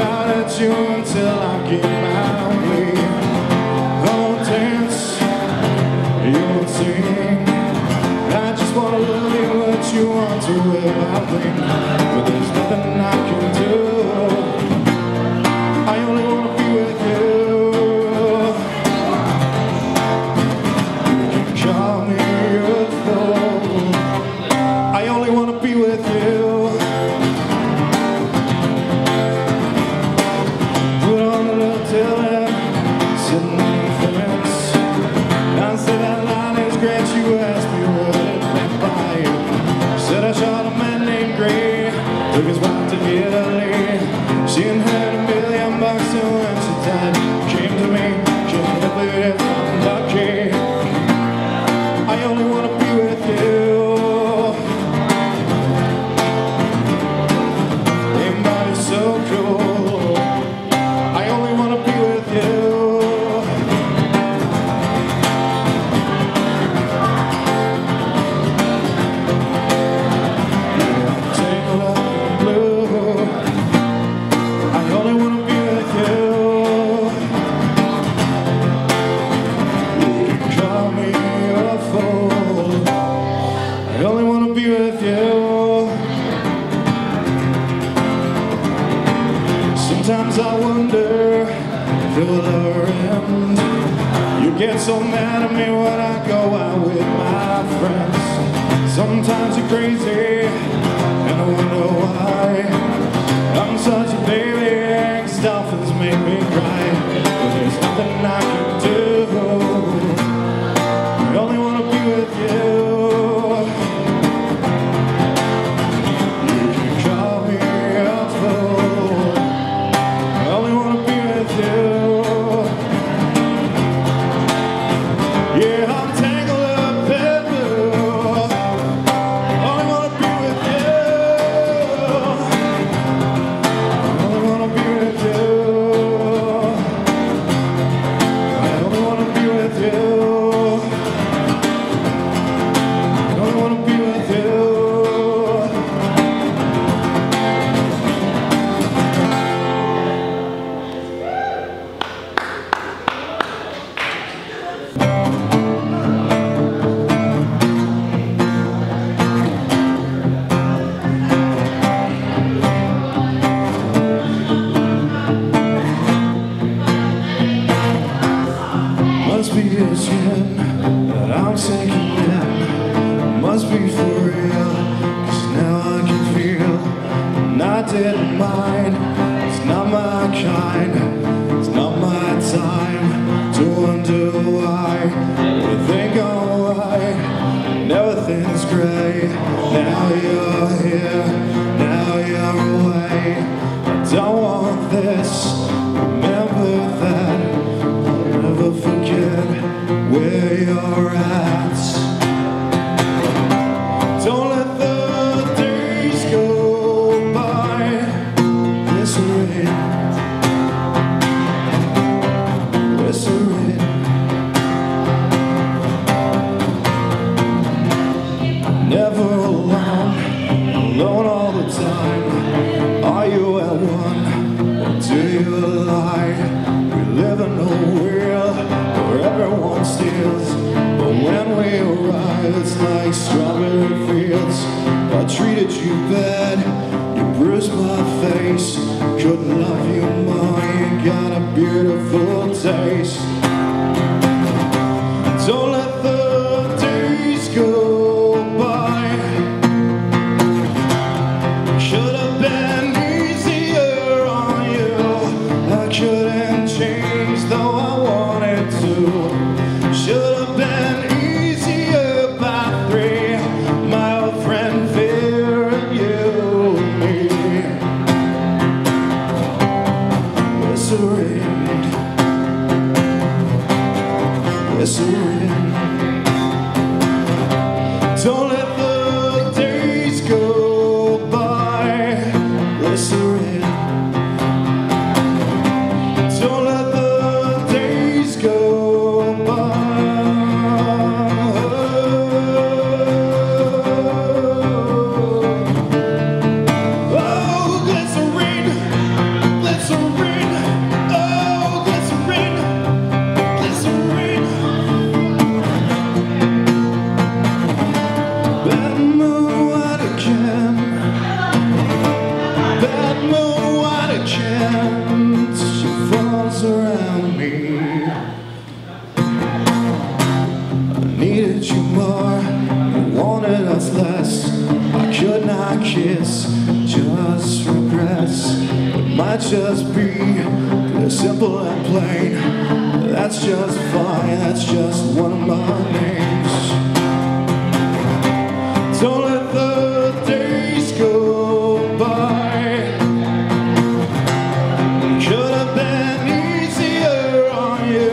out at you until I get my way. I won't dance, you won't sing. I just wanna love you, what you want to wear my bling. But there's nothing I can do. I only wanna be with you. You can call me a fool. I only wanna be with you. Put on a little tailor, sitting on the fence. I said that line is great, you asked me what it meant by it. Said I shot a man named Gray, took his wife to Italy. She inherited $1 million and when she died, came to me, can't believe it, I'm lucky. I only wanna be with you. Everybody's so cool. I only wanna be with you. Yeah, tangled up in blue. I only wanna be with you. You can call me a fool. I only wanna be with you. Sometimes I wonder if it will ever end. You get so mad at me when I go out with my friends. Sometimes you're crazy, and I wonder why. I'm such a baby, 'cause dolphins make me cry. But there's nothing I can do. I only wanna be with you. You can call me a fool. I only wanna be with you. Yeah, I'm tangled up in blue. I only wanna be with you. I only wanna be with you. I only wanna be with you. I only wanna be with you. Must be a sin that I'm sinking in. Must be for real, 'cause now I can feel. And I didn't mind, it's not my kind. It's not my time to wonder why. You think I'm right, and everything's great. Now you're here, now you're away. I don't want this, remember that. I'll never forget where you're at. Don't let the days go by. Glycerine, glycerine. Never alone, alone all the time. Are you at one, or do you lie? We live in a world where everyone steals, but when we arrive, it's like strawberry fields. I treated you bad, you bruised my face. Couldn't love you more, you got a beautiful taste. Don't let the days go by. Should have been easier on you. I couldn't change, though I wanted to. Should have been easier by 3. My old friend fearing you and me. Glycerine, glycerine. Don't let the days go by. Glycerine. Don't let the days go by. Oh, glycerine, glycerine. might just be simple and plain. That's just fine, that's just one of my names. Don't let the days go by. Could have been easier on you.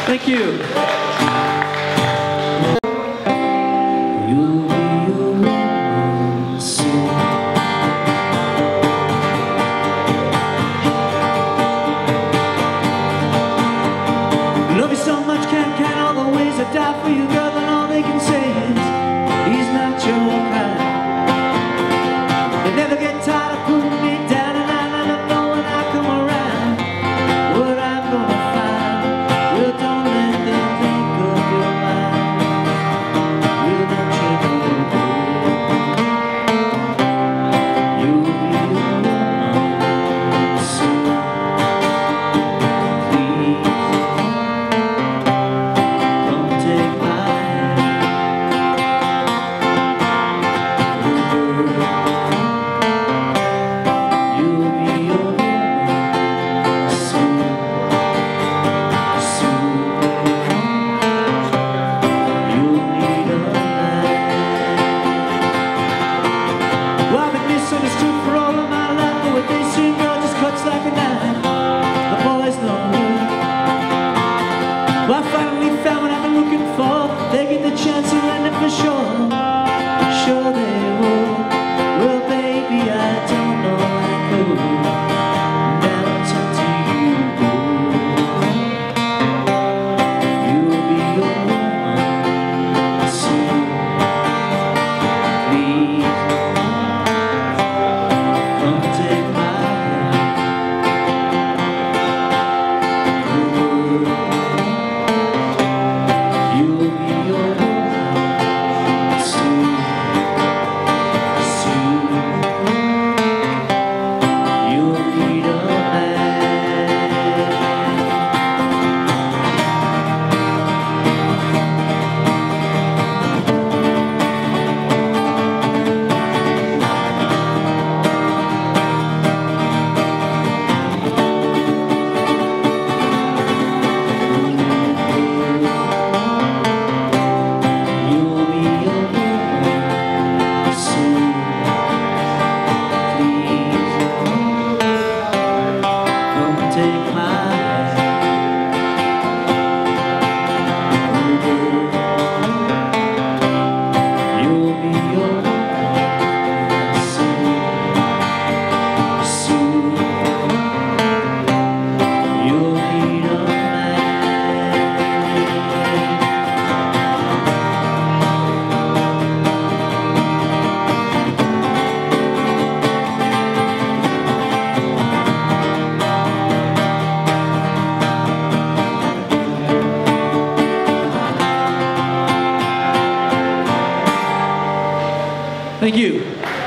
Thank you. You'll be alone soon. Love you so much, can't count all the ways I die for you, girl, and all they can say is he's not your kind. They never get tired of putting me down, and I never know when I come around what I'm gonna find. Well, don't let them think of your mind. Well, don't you know you'll be alone soon. Please come take my hand. You'll be alone soon, soon. You'll need a man. Well, I've been misunderstood for all of my life, but what they say, girl, just cuts like a knife. The boys know me. Well, I finally found what I've been looking for. They get the chance to end it for sure. Sure they will. Well, baby, I don't know I could. Now it's up to you. You'll be alone soon. Please come take my hand. You'll be alone soon, soon. You'll need a man. You'll be alone soon. Please come take my hand. You'll be alone soon, soon. You'll need a man. Thank you.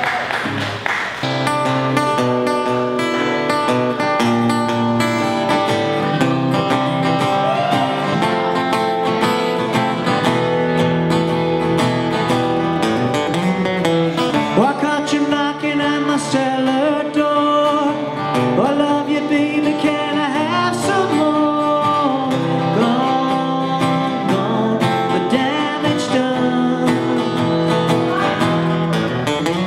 Why can't you knocking at my cellar door? I love you, baby, can I have some more? Gone, gone, the damage done.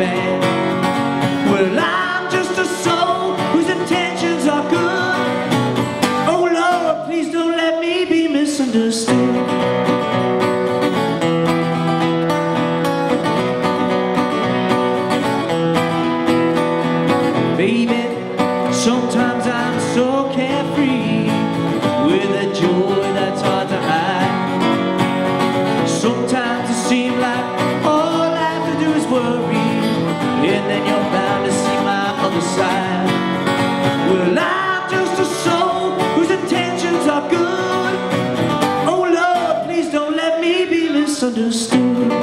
band. Well, I'm just a soul whose intentions are good. Oh Lord, please don't let me be misunderstood. Baby, sometimes I'm so carefree, with a joy that's hard to hide. Sometimes it seems like all I have to do is worry, and then you're bound to see my other side. Well, I'm just a soul whose intentions are good. Oh Lord, please don't let me be misunderstood.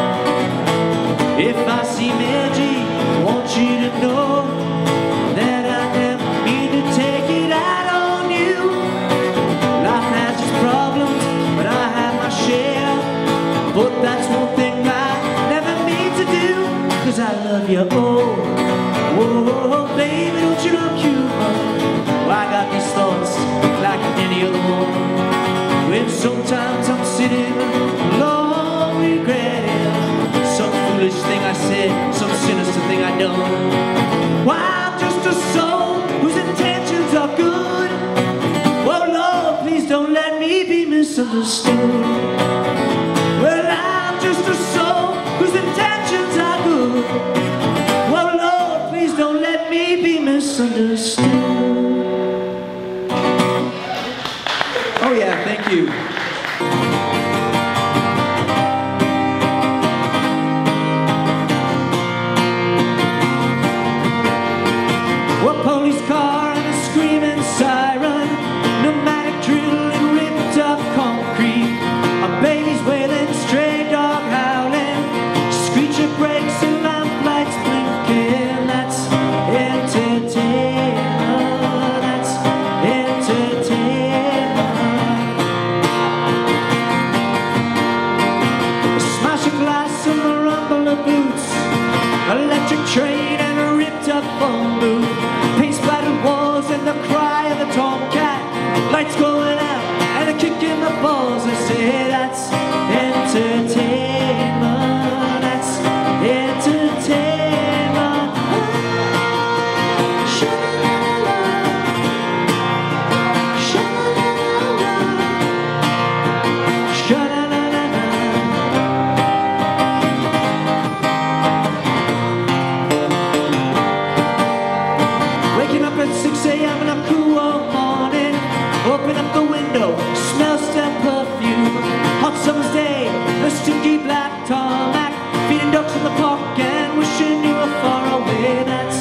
If I seem edgy, I want you to know that I never mean to take it out on you. Life has its problems, but I have my share. But that's one thing I never mean to do, 'cause I love you, oh, whoa, baby, don't you look cute, oh, I got these thoughts like any other one. When sometimes I'm sitting alone regretting some foolish thing I said, some sinister thing I done. Why, I'm just a soul whose intentions are good. Oh Lord, please don't let me be misunderstood. Well, I'm just a soul whose intentions are good. Oh Lord, please don't let me be misunderstood. Oh yeah, thank you. A police car and a screaming siren, pneumatic drill and ripped up concrete, a baby's wailing, stray dog howling, screeching brakes and lamplights blinking. That's entertainment, that's entertainment. A smash of glass and the rumble of boots, electric train and a ripped up phone booth, paint splattered walls and the cry of a tomcat, lights going out and a kick in the balls. I say that's entertainment, that's entertainment. Sha-la-la-la-la, sha-la-la-la-la, sha-la-la-la-la. Waking up at 6 a.m. in a cool morning, open up the window, smell step perfume, hot summer's day, a stinky black tarmac, feeding ducks in the park and wishing you were far away. That's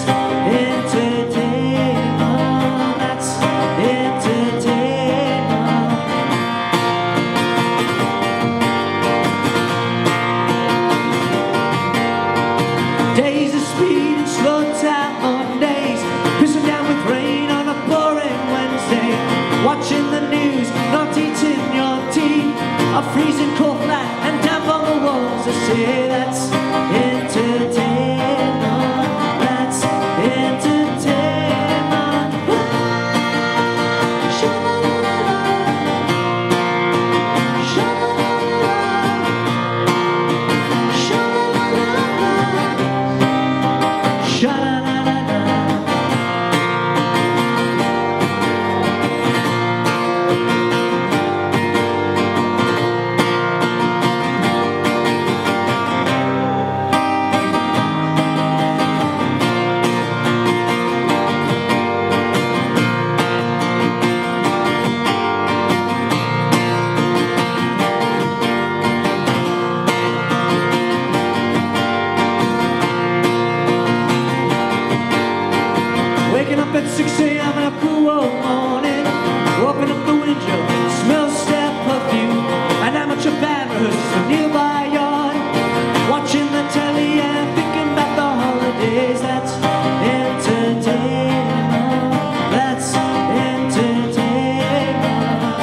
entertainment, that's entertainment. Days of speed and slow time Mondays, pissing down with rain on a boring Wednesday, watching the news, not eating your tea, a freezing cold flat and damp on the walls. I say that's entertainment, that's entertainment. Sha-la-la-la-la, sha-la-la-la-la, sha-la-la-la-la, sha-la-la-la-la. Waking up at 6 a.m. in a cool old morning, open up the window, smell step perfume, an amateur band rehearsal in a nearby yard, watching the telly and thinking about the holidays. That's entertainment, that's entertainment.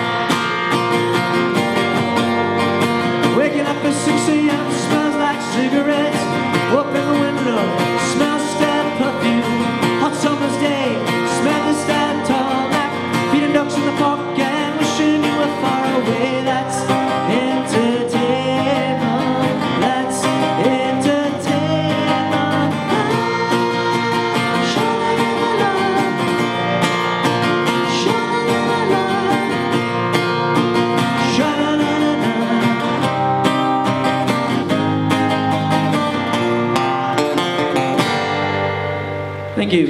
Waking up at 6 a.m. smells like cigarettes, open the window, smell step perfume, hot summer's day, smell the stuff Thank you.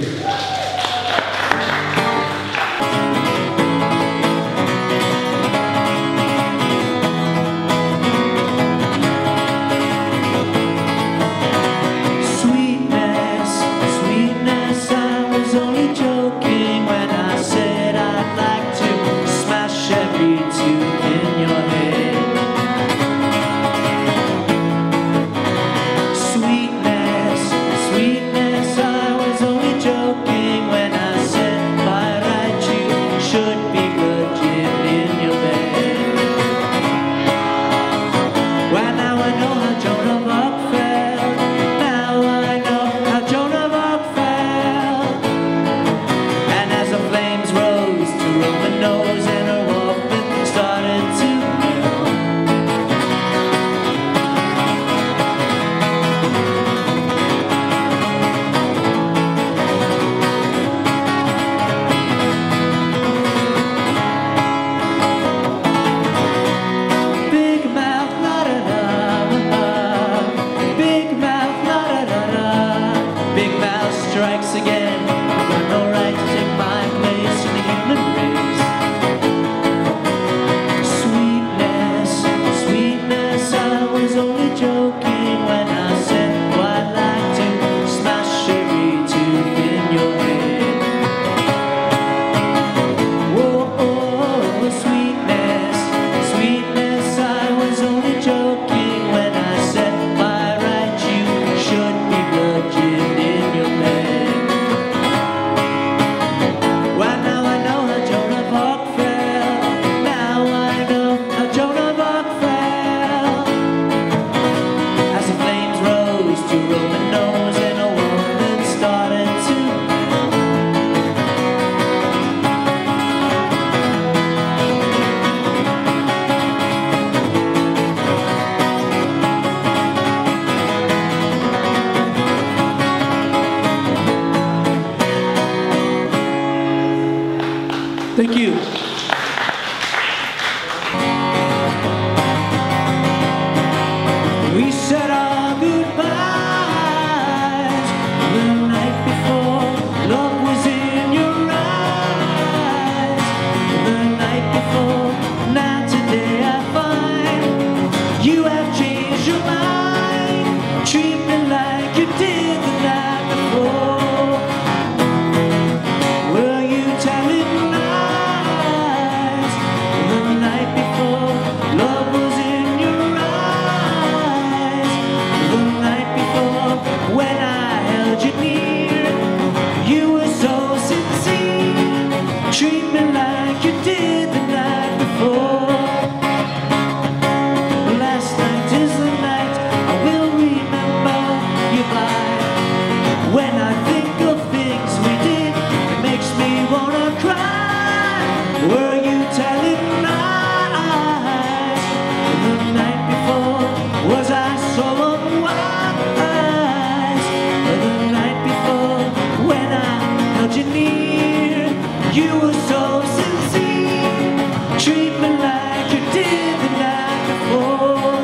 Thank you. We said our goodbyes the night before. Love was in your eyes the night before. Now today I find you have changed your mind. Treat me like you did the night before. Were you telling lies the night before? Love was in your eyes the night before. When I held you near, you were so sincere. Treat me like you did the night before. Last night is the night I will remember you by. When I think of things we did, it makes me wanna cry. Were you telling lies the night before? Was I so unwise the night before? When I held you near, you were so sincere. Treat me like you did the night before.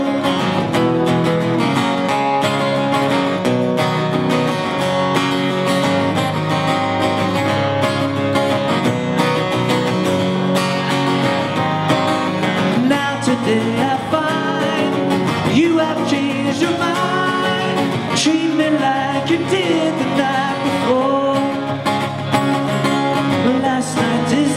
Now today I find you have changed your mind. Treat me like you did the night before. Last night is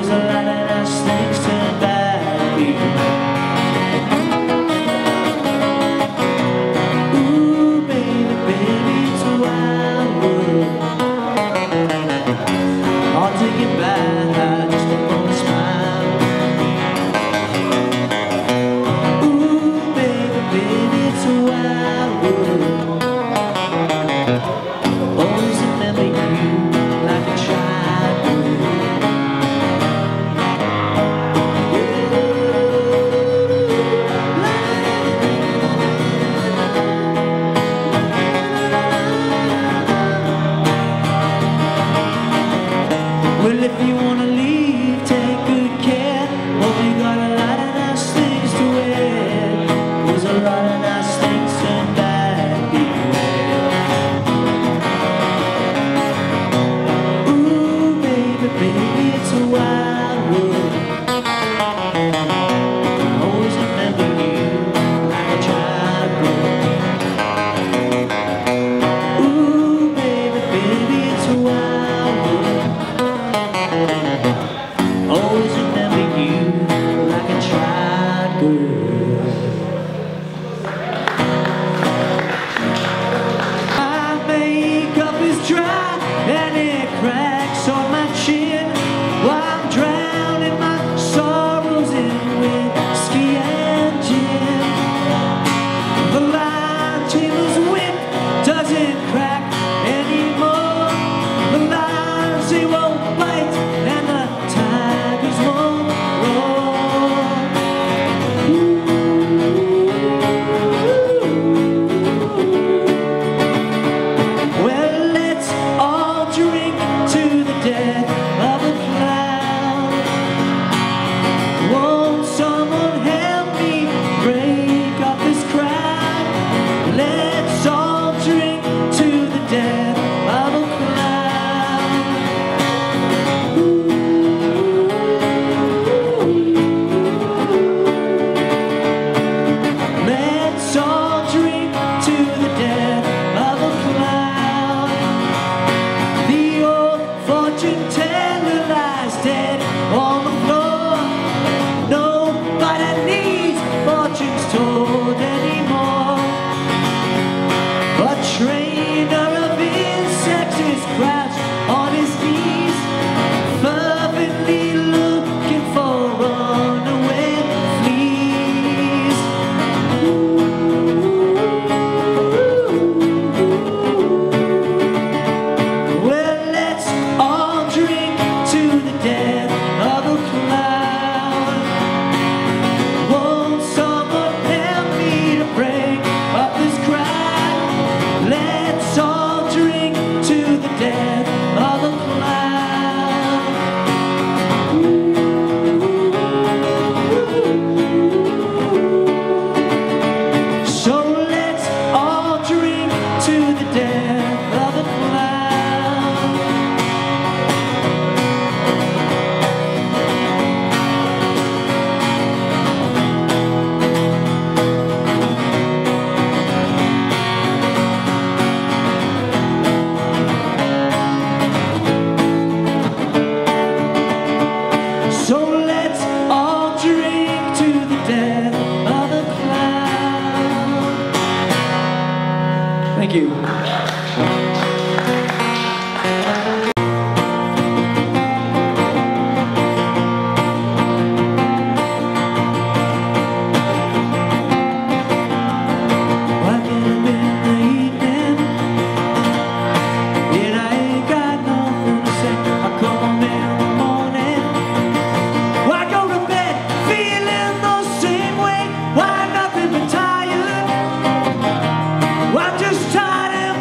was a lot of nice things turned bad people. Ooh, baby, baby, it's a wild world. Hard to get by just upon a smile. Ooh, baby, baby, it's a wild world. Always remember you like a child would. Well, if you wanna leave, take good care. Hope you got a lot of nice things to wear. There's a lot of nice things turned bad, beware. Ooh, baby, baby, it's a wild world. Always remember you like a child would. Ooh, baby, baby, it's a wild world. Always remember you like a child girl. My makeup is dry and it cracks on my chin while I'm drowning my sorrows in whiskey and gin. The line tailor's whip doesn't crack anymore. The lines, they won't bite and the tigers won't roar. Well, let's all drink to the death of a clown. Won't someone help me break up this crowd? Let's all drink to the death of a clown. Let's all drink to the death of a clown. The old fortune teller lies dead on the floor. Nobody needs fortunes told anymore. A trainer of insects is crouched on his knees, fervently looking for runaway fleas. Well, let's all drink to the death of a clown. Won't someone help me to break up this crowd? Let's all drink to the death of a clown. So let's all drink to the death of a clown. So let's all drink to the death of a clown. Thank you. Working in the evening, and I ain't got nothing to say. I come home in the morning. Why go to bed feeling the same way? Why nothing but tired? I'm just tired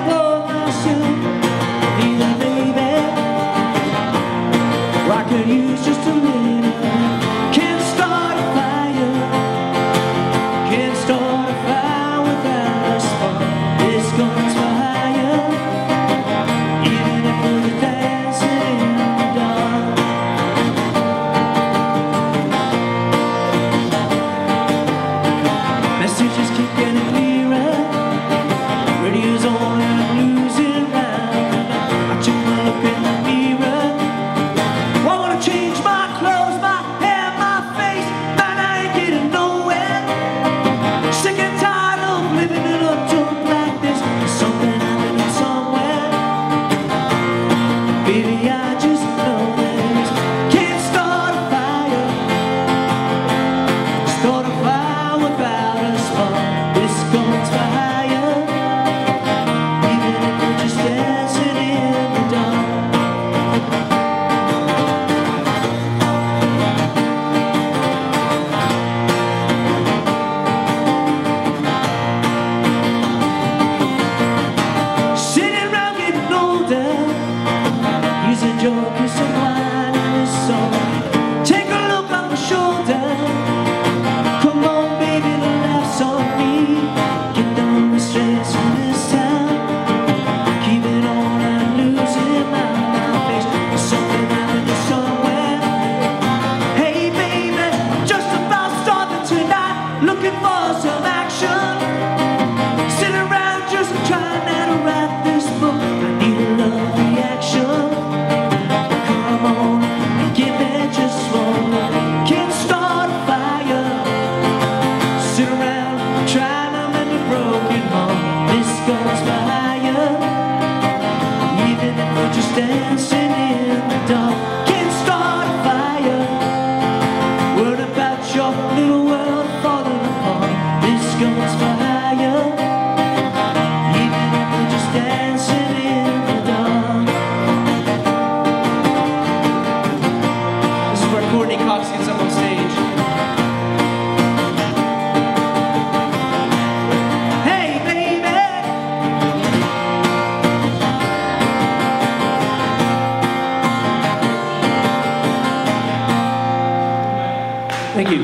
Thank you.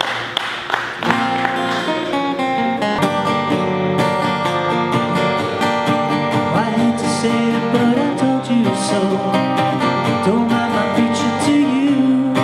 I hate to say it, but I told you so. Don't mind my preaching to you.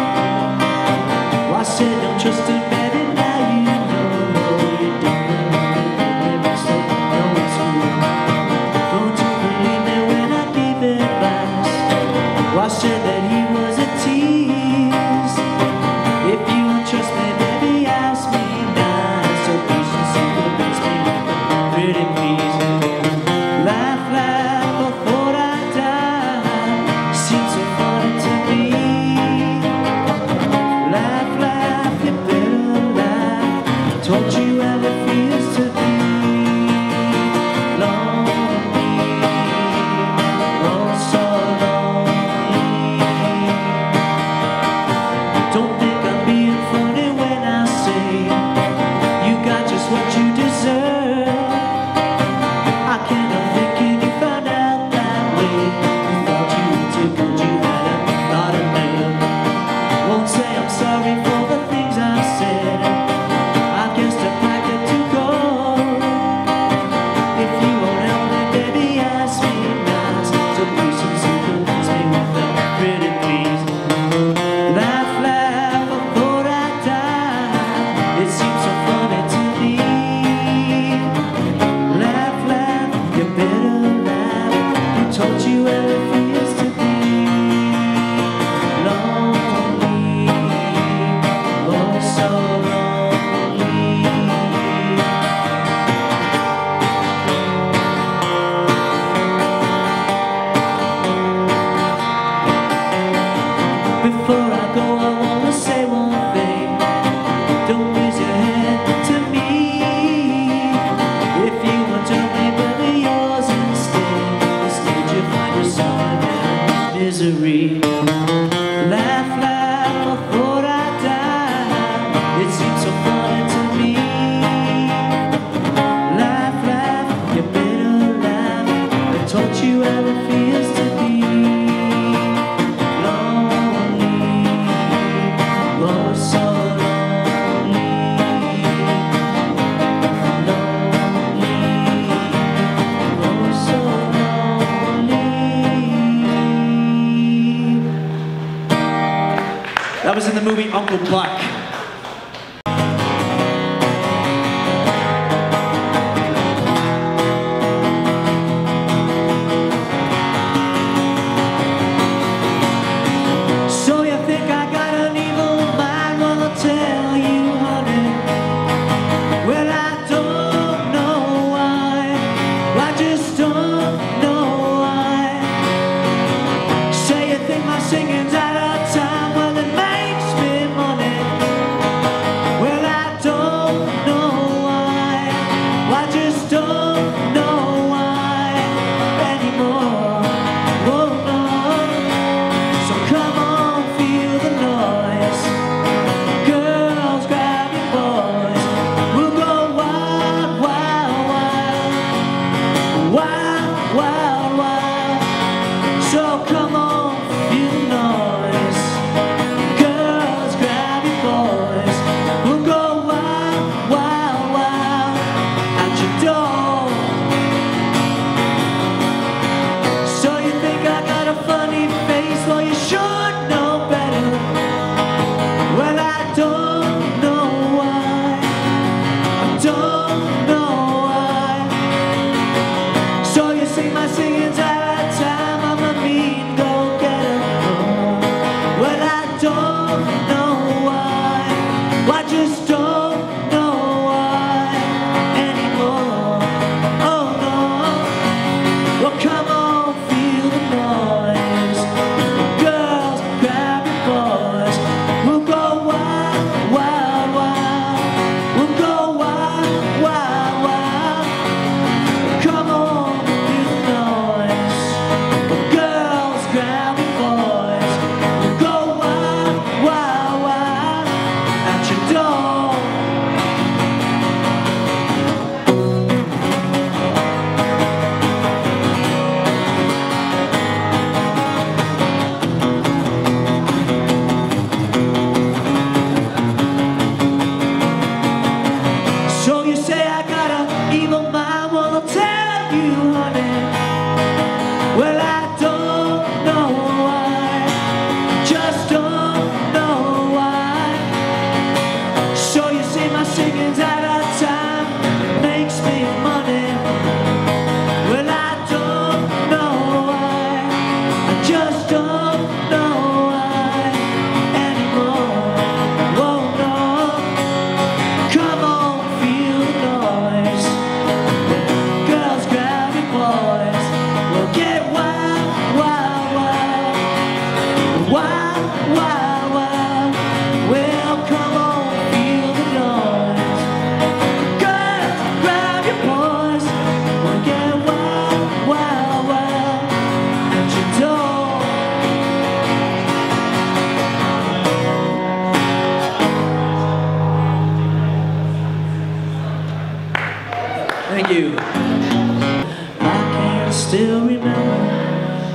I said don't trust a man, and now you know you don't never say no, it's cool. Don't you believe me when I give advice? I said that he was a tease. If you don't trust me, baby, ask me nice. So please don't say what makes me pretty please. Laugh, laugh, before I die. Seems so funny to me. Laugh, laugh, you better laugh. Told you how it feels to be lonely. Oh, so lonely. Don't think I'm being funny when I say you got just what you deserve. I can't help thinking you found out that way. You thought you were too good, you had a lot of mail. Won't say I'm sorry for the things I've said. I guess the packet to go. If you won't help me, baby, ask me nice. So please don't sympathize me with that pretty please. Laugh, laugh, before I die. It seems so funny to me. Laugh, laugh, you better laugh. Who told you how it feels to be lonely? Oh, so lonely. Before I go, I wanna say one thing. Don't raise your hand to me. If you want to be baby yours instead you find yourself in misery. Laugh, laugh, before I die. It seems so funny to me. Laugh, laugh, you better laugh. I told you how it feels to be lonely. Oh, so lonely. Lonely. Oh, so lonely. That was in the movie Uncle Buck. So you think I got an evil mind? Well, I'll tell you, honey. Well, I don't know why. I just don't know why. Say you think my singing's out of time. Well, it makes me money.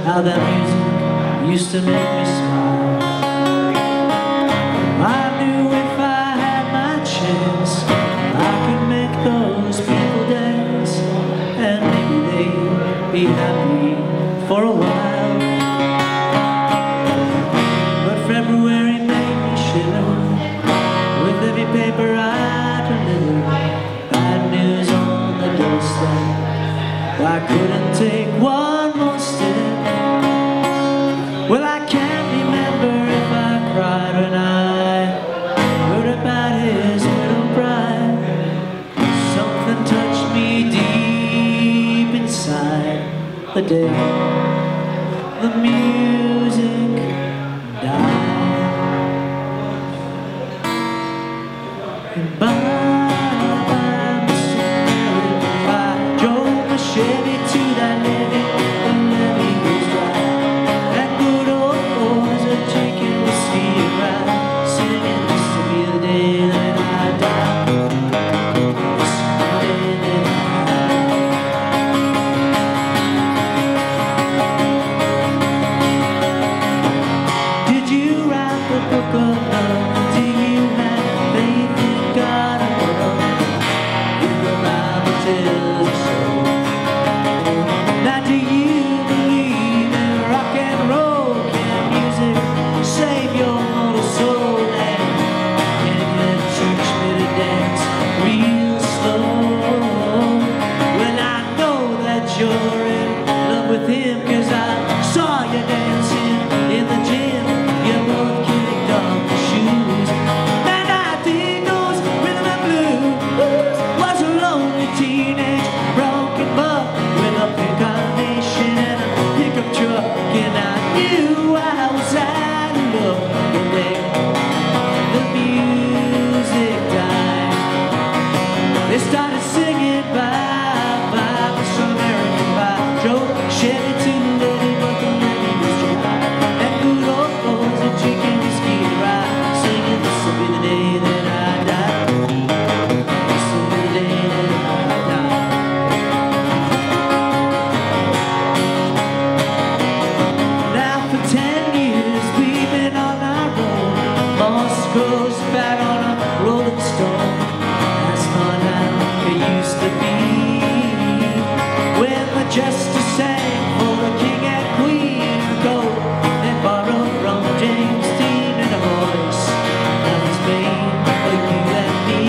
how that music used to make me smile. I knew if I had my chance, I could make those people dance, and maybe they'd be happy for a while. But February made me shiver with every paper I delivered. Bad news on the doorstep. I couldn't take one more step. Well, I can't remember if I cried when I heard about his little bride. Something touched me deep inside the day the music died. And by I drove a Chevy to that levee, the levee was dry. And good old boys are drinking whiskey and rye, singing this will be the day that I die. This will be the day that I die. Did you write the book of love? Do you have faith in God above? If the Bible tells you so. Now do you believe in rock and roll? Can music save your mortal soul? And can you let church better dance real slow? Well, I know that you're in love with him, 'cause I saw you dancing in the gym. You both kicked off your shoes, and I dig those rhythm and blues. Was a lonely teenage broken buck with a pink carnation and a pickup truck, and I knew I was out of luck the day the music died. They started singing bye bye for some American pie. Drove Chevy to the levee, but the levee was dry. And good old boys are drinking whiskey and rye, singing this will be the day that I die. This will be the day that I die. Now for 10 years we've been on our road. Moss grows back on a rolling stone. That's not how it used to be. When the jester sang for the king and queen of gold, and borrowed from James Dean and a voice that was made for you and me.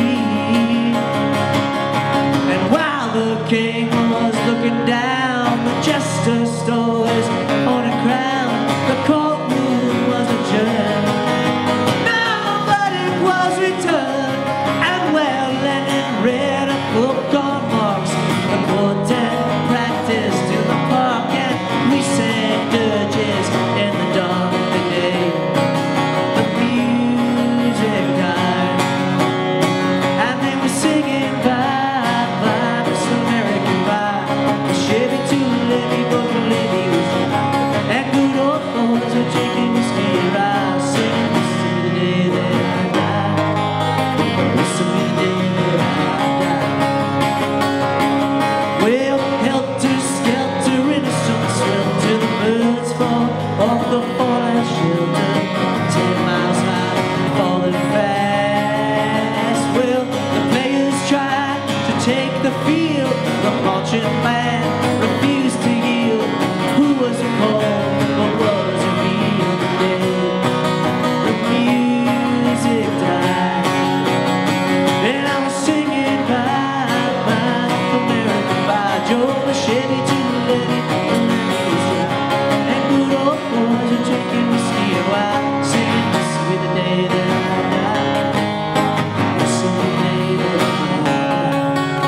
And while the king was looking down, the jester stole his own crown. The courtroom was adjourned. Nobody was returned. And well, Lennon read a book on Marx. The quartet practiced in the park, and we sang dirges in the dark of the day. The music died, and they were singing bye bye this American pie. The Chevy to the levee, but the levee was dry. And good old boys are drinking whiskey and rye, singing this will be the day that I die. This will be the day that I die. Well, helter skelter in a sun swelter, the birds fall off the fallout shelter. 10 miles high, falling fast. Well, the players tried to take the field. The marching band refused to yield. Who was called, but was a real dead? The music died, and I was singing bye bye American pie. Drove a Chevy to the levee, the levee was dry. And good old boys are drinking whiskey and rye, singing this will be the day that I die. This will be the day that I die.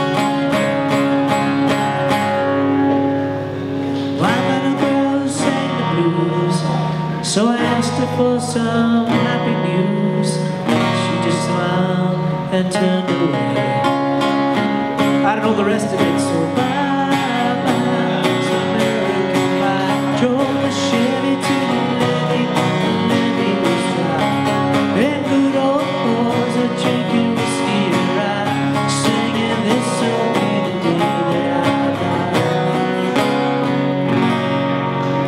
My little girl sang the blues, so I asked her for some happy news. She just smiled and turned away. I don't know the rest of it, so bye bye to American pie. Drove a Chevy to the levee, the levee was dry. And good old boys are drinking whiskey and rye, singing this will be the day that I die.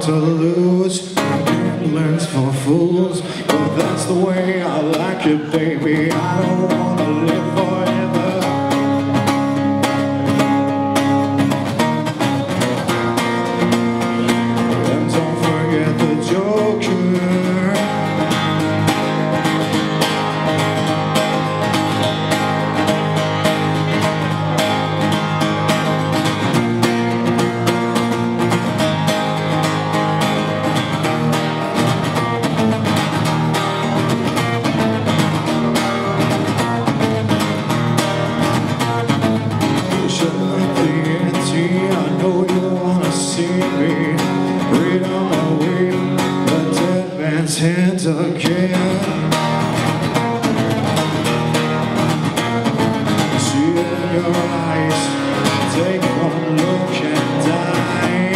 to lose. Gambling's for fools, but that's the way I like it, baby. I don't wanna live forever. And don't forget the Joker. Hands again. See it in your eyes. Take one look and die.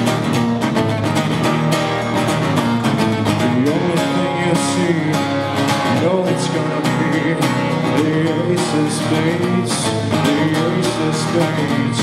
The only thing you see, know it's gonna be the ace of spades. The ace of spades.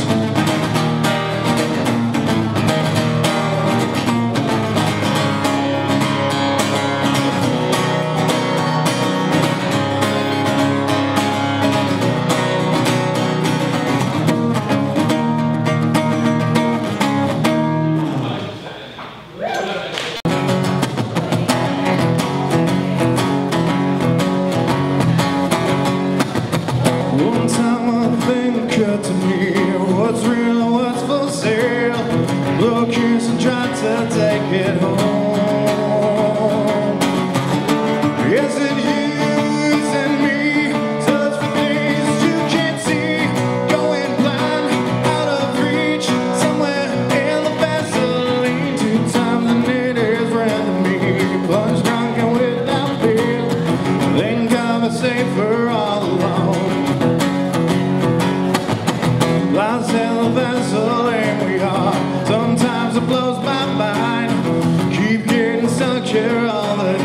Vasoline we are. Sometimes it blows my mind. Keep getting stuck here all the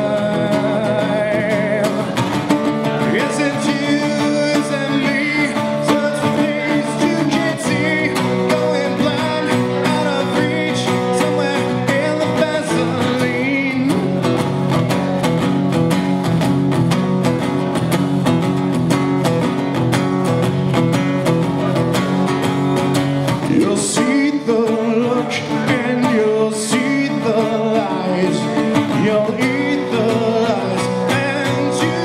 time. Is it you, is it me? Search for things you can't see. Going blind, out of reach. Somewhere in the Vasoline. You'll see the look and you'll see the lies. You'll eat the lies and you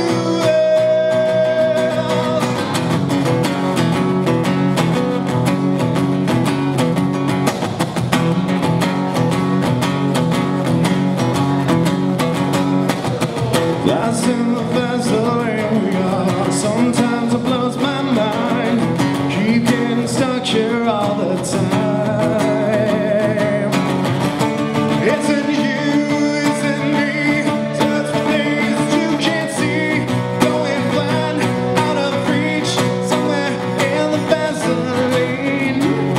will. Lost in the Vasoline we are. Sometimes it blows my mind. Keep getting stuck here all the time. Is it you? Is it me? Search for things you can't see. Going blind, out of reach. Somewhere in the Vasoline.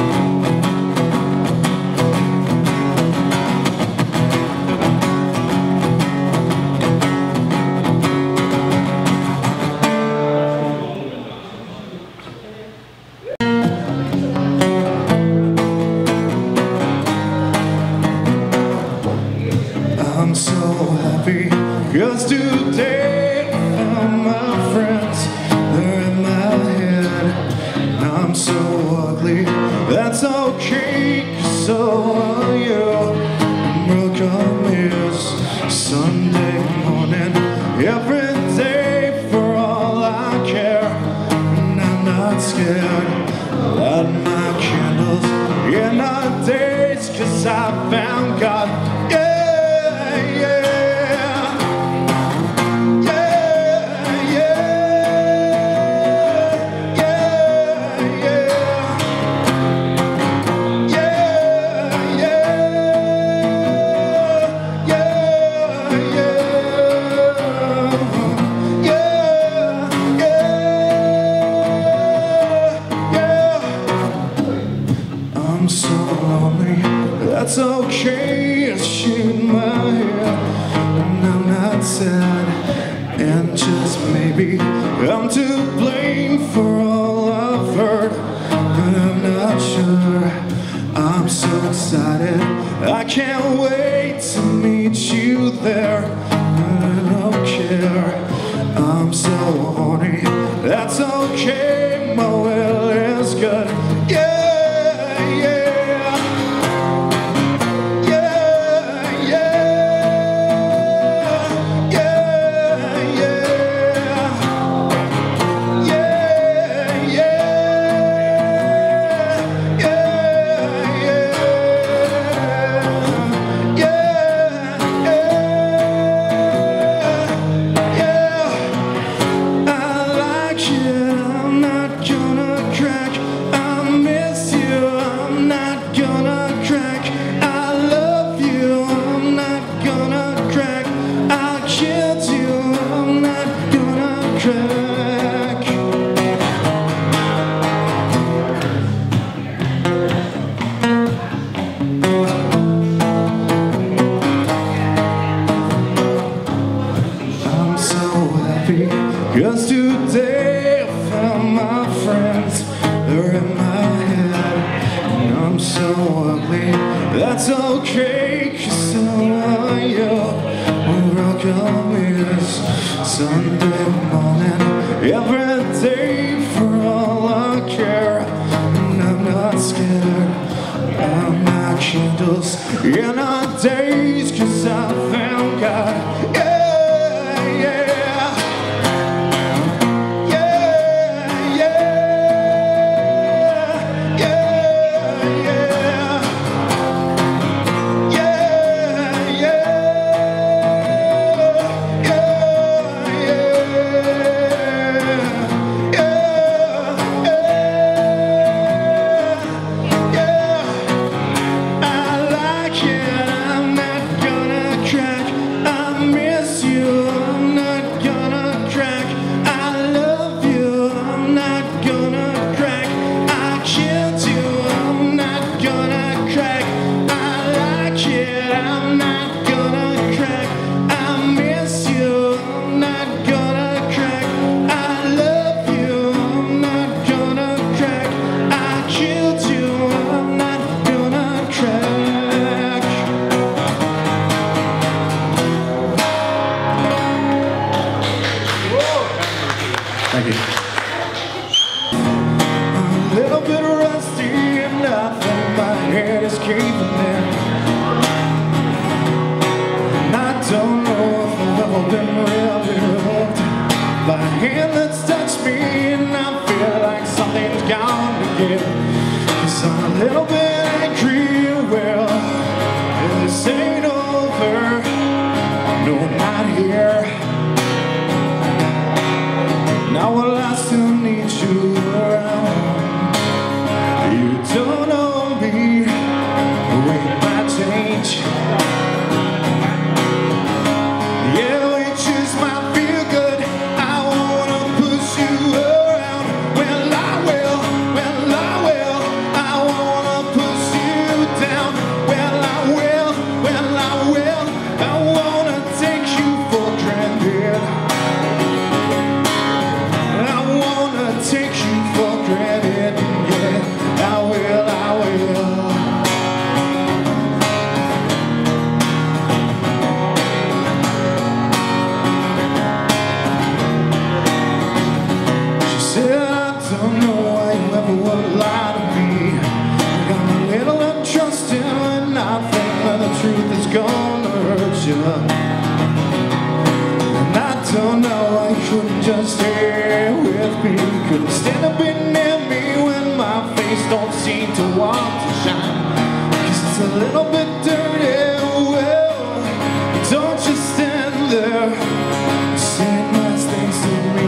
I'm so happy, 'cause today I found my friends. They're in my head, and I'm so ugly. That's okay, 'cause so are you. Welcome is Sunday morning, every day for all I care. And I'm not scared. Light my candles in our days, 'cause I found God. I'm so lonely, that's okay, I shoot my head. And I'm not sad, and just maybe I'm to blame for all I've heard. But I'm not sure, I'm so excited. I can't wait to meet you there. I don't care, I'm so horny. That's okay, my will is good. Yeah. Cause today I found my friends, they're in my head, and I'm so ugly. That's okay, cause so are you. We're rockabilly Sunday morning, every day for all I care. And I'm not scared, I'm not candles in our days, cause I found God. Yeah. Thank you. A little bit rusty and I think my head is caving in. And I don't know if I've ever been really loved by a hand that's touched me, and I feel like something's gone to give. Cause I'm a little bit angry, well, this ain't over. No, not here. Now well, I still need you around. You don't know me, the way it might change. Yeah, we just might feel good. I wanna push you around. Well, I will, I wanna push you down. Well, I will, I wanna take you for granted. Take you for granted, yeah, I will. She said, I don't know why you ever would lie to me. I'm a little untrusting and I think that the truth is gonna hurt you. And I don't know why you couldn't just stay with me. Couldn't stand up in near me when my face don't seem to want to shine. Cause it's a little bit dirty, well, don't just stand there saying nice things to me.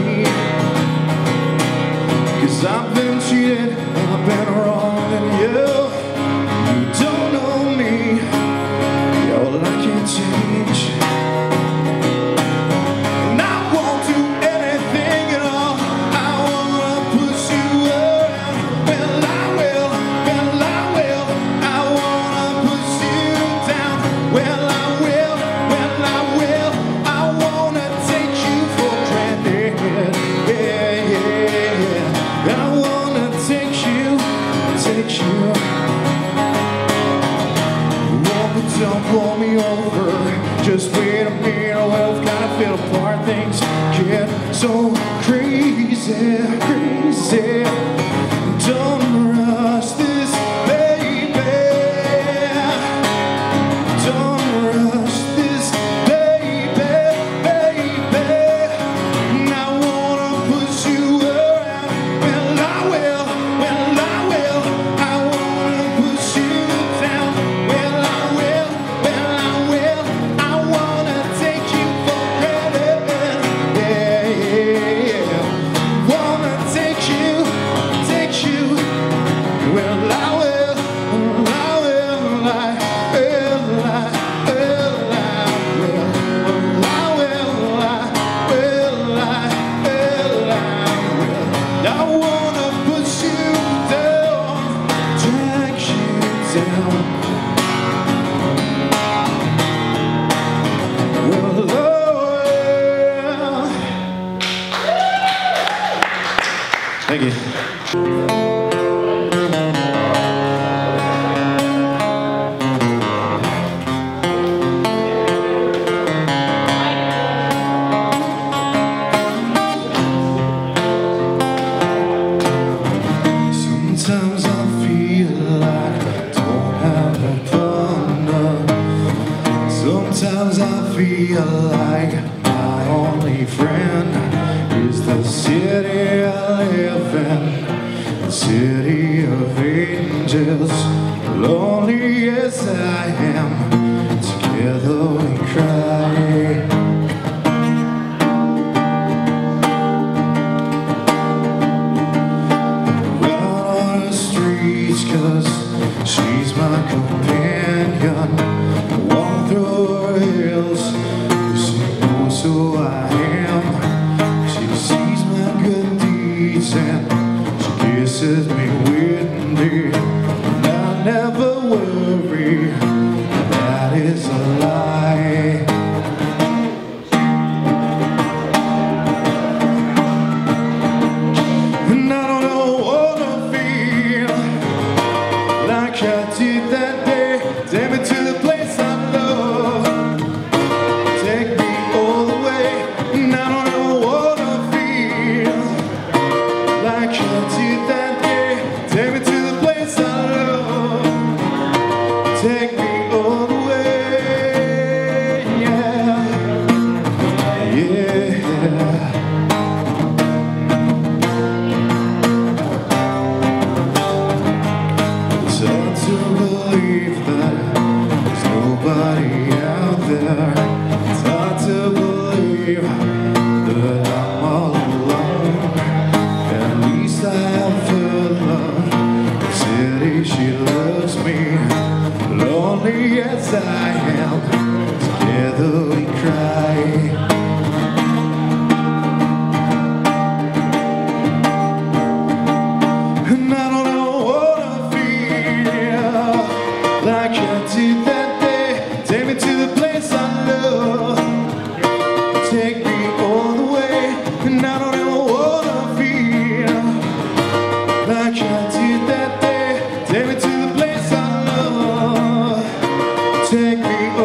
Cause I've been cheated, I've been wrong, and you don't know me. Yeah, well, I can't change. run me over. Just wait a minute, well, it's kind of fell apart. Things get so crazy, crazy. Don't rush this, baby. Don't rush this, baby, baby. And I wanna push you around. Well, I will, well, I will. I wanna push you down. Well, I will, well, I will. I wanna take you for granted. Yeah, yeah, yeah. Wanna take you. Well, I will, well, I will, I will, I will, I will, well, I will, I will, I will, I will. I wanna push you down, drag you down. Well, I will. Thank you. Sometimes I feel like I don't have a partner. Sometimes I feel like my only friend is the city I live in, the city of angels. Lonely as I am, together we cry. Cause she's my companion. Walk through her hills, she knows who I am. She sees my good deeds and she kisses me windy. And I never worry, that is a lie. And I don't know what I feel like I did that day. Take me to the place I love. Take me all the way. And I don't know what I feel like I did that day. Take me to the place I love. Take me all the way. Yeah, yeah. It's hard to believe that there's nobody out there. It's hard to believe that I'm all alone. At least I have her love. The city, she loves me. Lonely as I am, together we cry. And I don't know what I feel like I did that day. Take me to the place I love. Take me all the way. And I don't know what I feel like I did that day. Take me to the place I love. Take me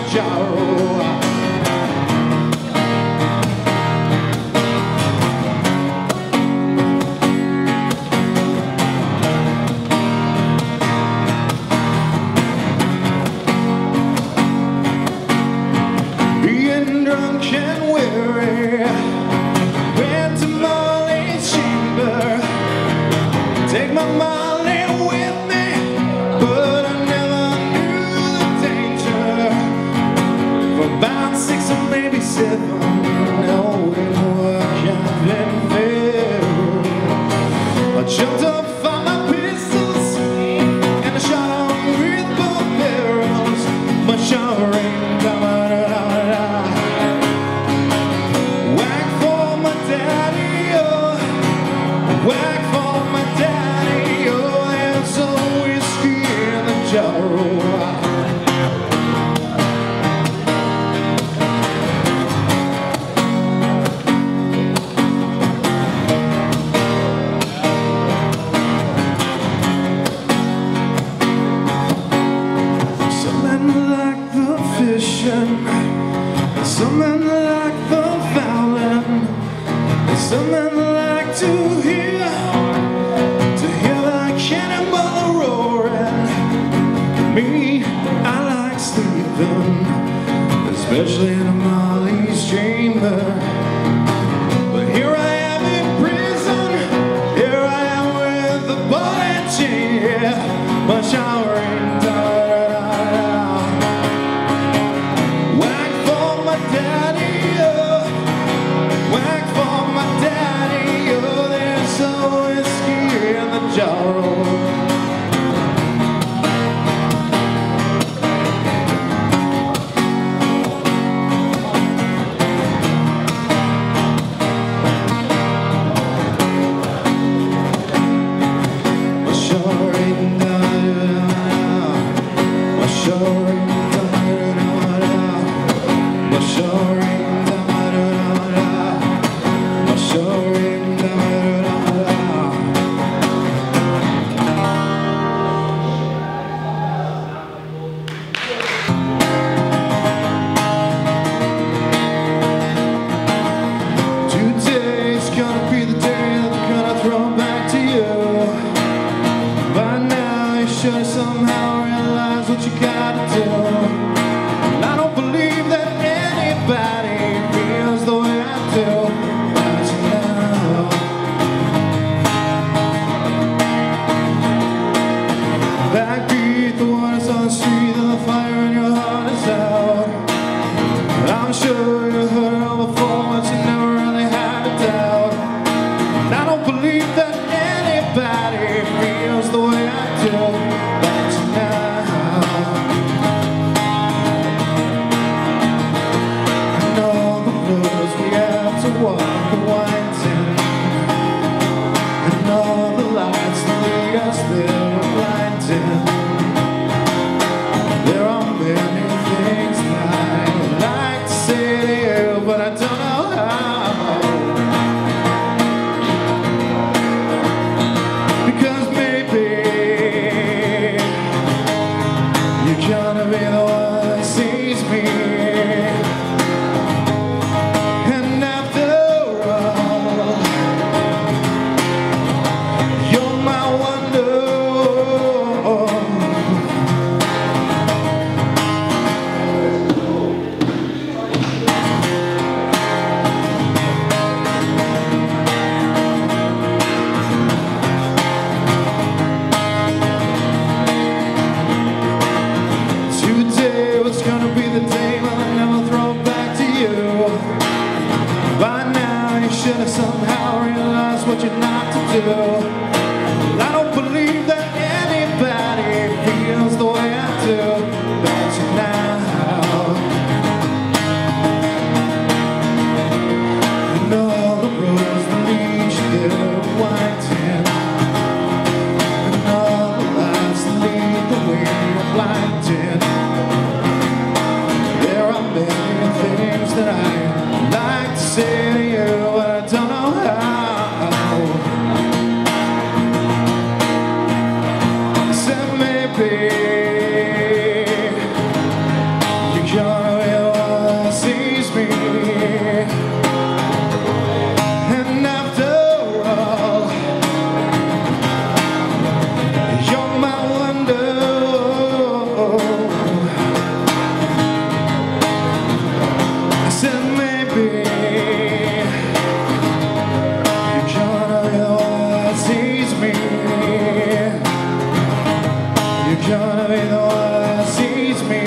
gyro. Being drunk and weary, went to Molly's chamber. Take my Molly with me, but I never knew the danger. For about 6 or maybe 7, no, it worked out in fair. I jumped up for my pistols and I shot them with both barrels. My shot rained down. Whack for my daddy, oh. Whack for my daddy, oh. And some whiskey in the jar. Some men like the fishing, some men like the fouling, some men like to hear the cannonball roaring. Me, I like sleeping, especially in a Molly's chamber. But here I am in prison, here I am with the ball and chain, yeah. My showering, da-da-da-da. Whack for my daddy, oh. Whack for my daddy, oh. There's some whiskey in the jar. Today's gonna be the day that they're gonna throw back to you. By now you should somehow realize what you gotta do. And I don't believe that anybody feels the way I do. But you know, backbeat, the waters on the street, and the fire in your heart is out. And I'm sure you heard it all before, but you never really had a doubt. And I don't believe that anybody feels the way I do. But you know, and all the roads we have to walk are winding, and all the lights that lead us there are blinding. There are many things that I'd like to say to you, but I don't know how. Because maybe you're gonna be the one that sees me. And after all, you're my wonder. Today was gonna be the day when I never throw back to you. By now you should have somehow realized what you're not to do. And I don't believe that anybody feels the way I do. But you now, and all the roads that lead you there are winding, and all the lights that lead the way are blinding. There are many things that I'd like to say to you, but I don't know how. So maybe you're gonna gonna be the one that sees me.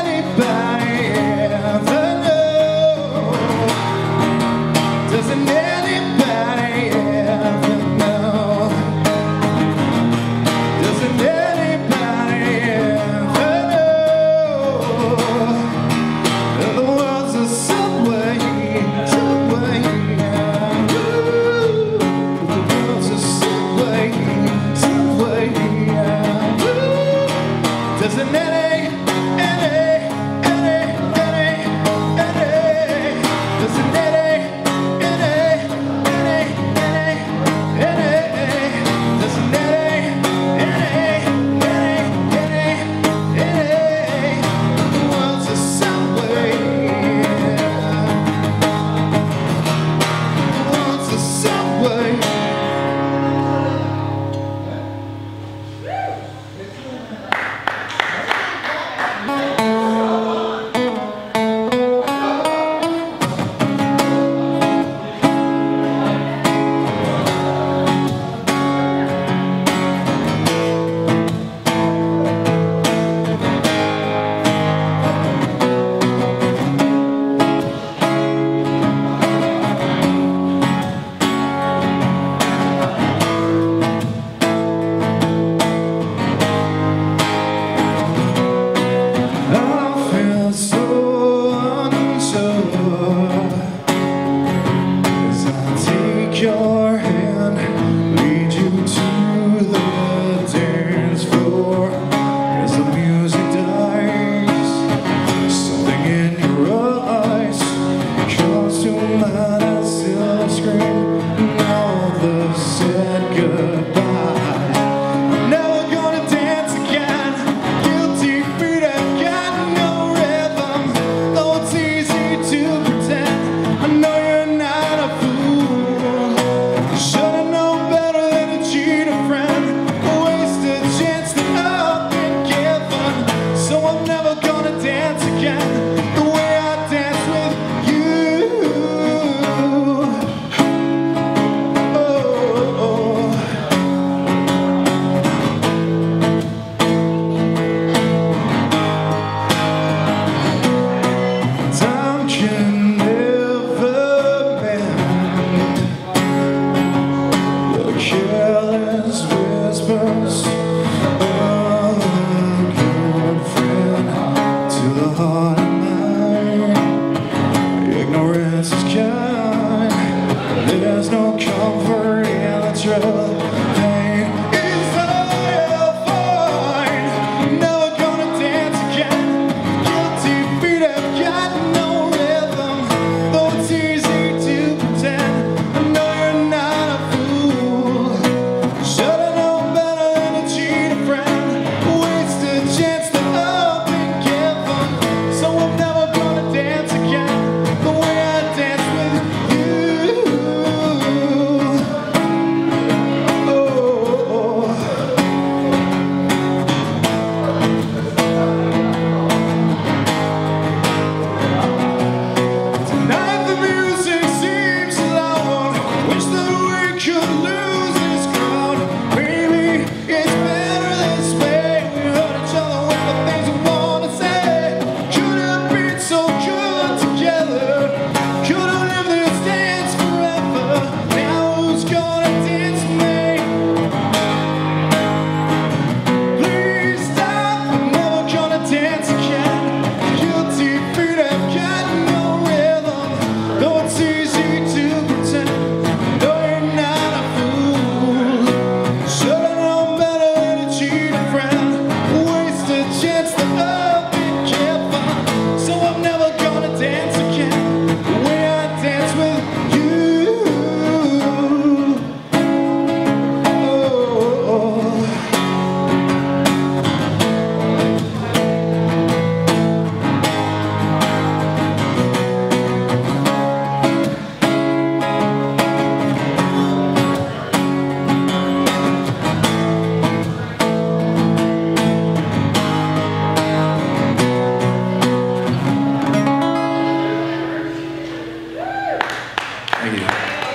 Doesn't trail. Pain is all fine. Never gonna dance again. Guilty feet have got no rhythm. Though it's easy to pretend. I know you're not a fool. Should've known better than to cheat a friend. Waste a chance that I've been given. So I'm never gonna dance again the way I dance with you. Tonight the music seems loud. Wish that we could lose this crowd. Maybe it's better this way. We hurt each other with the things we wanna say. Could have been so good together. Could have lived this dance forever. Now who's gonna dance with me? Please stop. I'm never gonna dance again. Guilty feet have got no rhythm. Though it's easy to pretend. No, you're not a fool. Should've known better than to cheat a friend. Waste a chance that I've been given. So I'm never gonna dance again the way I dance with you. Thank you.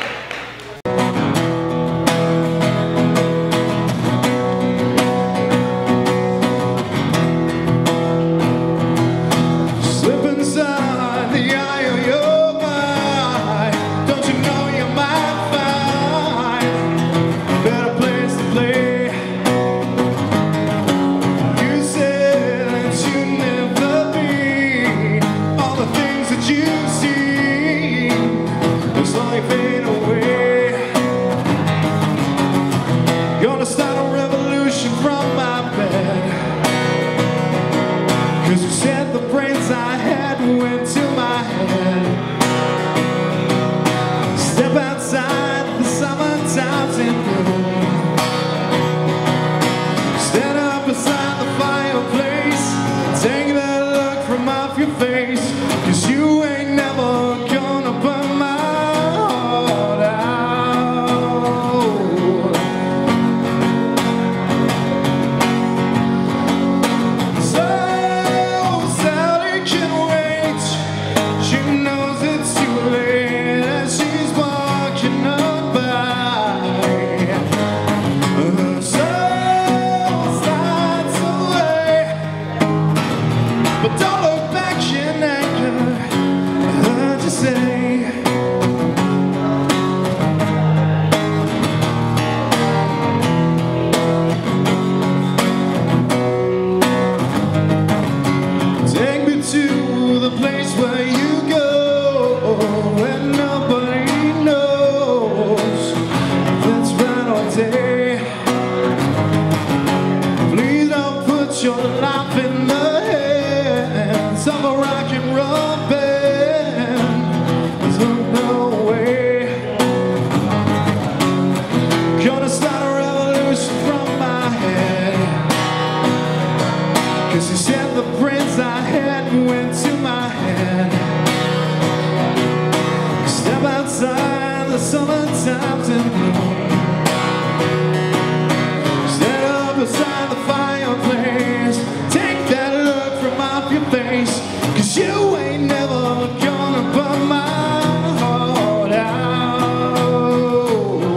Slip inside the eye of your mind. Don't you know you might find a better place to play? You said that you'd never be all the things that you see. It's slowly fade away. Gonna start a revolution from my bed. 'Cause you said the brains I had went to my head. Step outside the summertime's in bloom. Stand up beside the fireplace. Take that look from off your face. 'Cause you ain't never gonna burn my heart out. So Sally can wait. She knows it's too late as she's walking on by. Her soul slides away. But don't look back in anger. I heard you say. Take me to the place where you go, where nobody knows if it's right or day. Please don't put your life in the hands of a rock and roll band. There's no way. Gonna start a revolution from my head. 'Cause you said the prince I had went to my head. Step outside the summertime's in bloom. Stand up beside the fireplace. Take that look from off your face. 'Cause you ain't never gonna burn my heart out.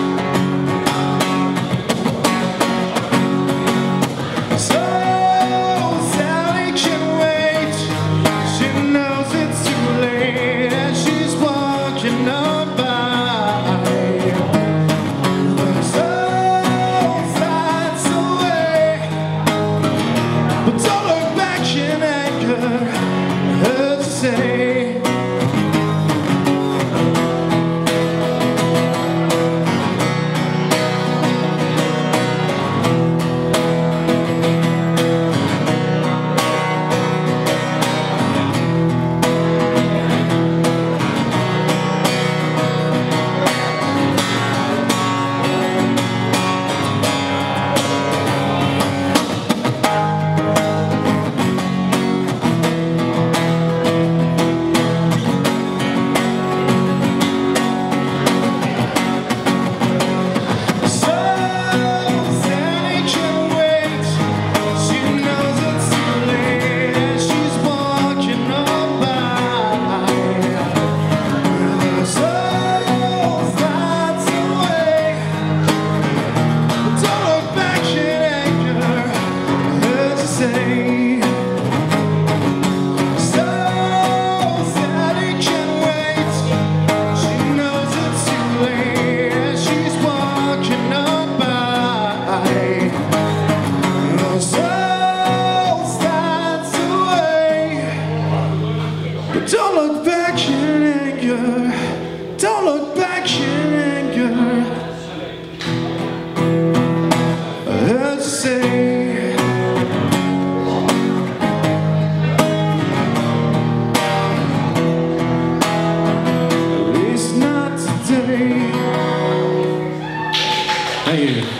So Sally can wait. She knows it's too late as she's walking on by. Her soul slides away. But don't look back in anger. I heard you say. look back in anger. I heard you say, at least not today. Thank you.